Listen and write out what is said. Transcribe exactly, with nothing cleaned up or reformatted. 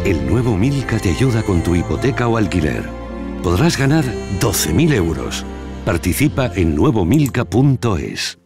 El nuevo Milka te ayuda con tu hipoteca o alquiler. Podrás ganar doce mil euros. Participa en nuevo milka punto es.